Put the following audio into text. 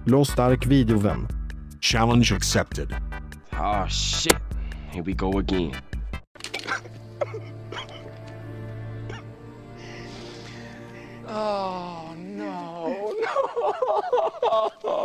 Lost Ark videovän. Challenge accepted. Oh shit. Here we go again. Oh no, no.